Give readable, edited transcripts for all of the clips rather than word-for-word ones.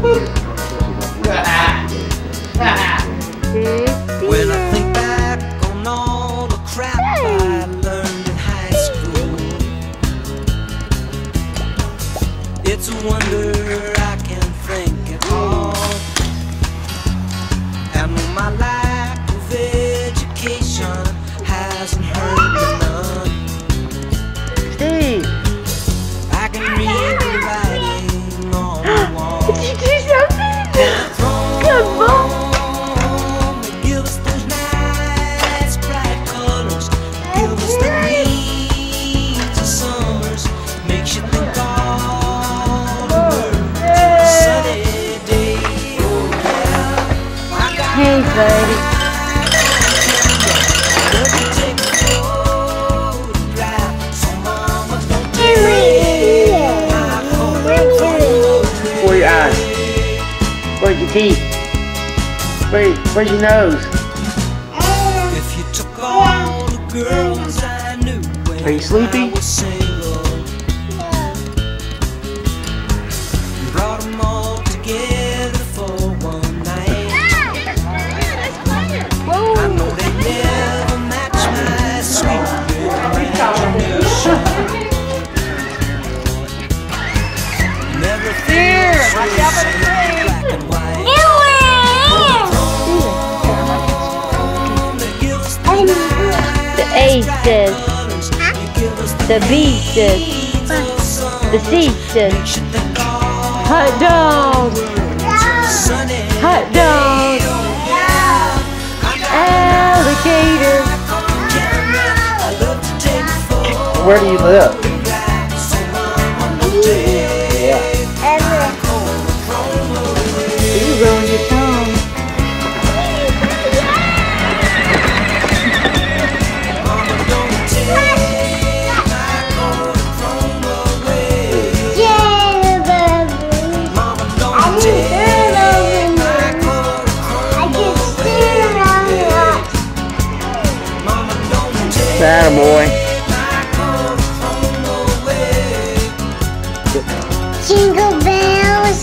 When I think back on all the crap I learned in high school, it's a wonder I can think at all. And my lack of education hasn't hurt me none. Steve! I can read the writing on the wall. Did you do something? Good boy! Give us those nice bright colors. Give us the greens of summers. Makes you think all the words of a sunny day. Oh yeah, I got Hey, buddy. take a photograph. So mama, don't take my Where your eyes? Where's your teeth? Where's your nose? If you took all the girls I knew when Are you sleepy? I was single, and brought them all together for one night, I know they never match my sweet imagination. And everything was black and white. The A says, the B says, the C says, hot dog, hot dog, alligator. Where do you live? Yeah. You ruined your tongue. Attaboy. Jingle bells.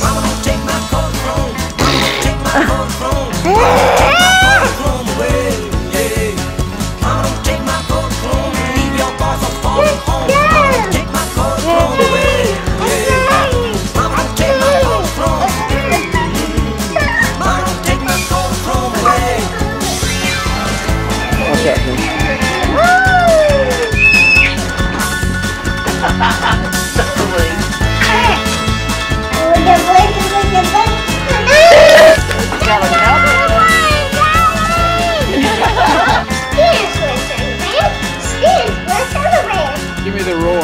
Give me the roll.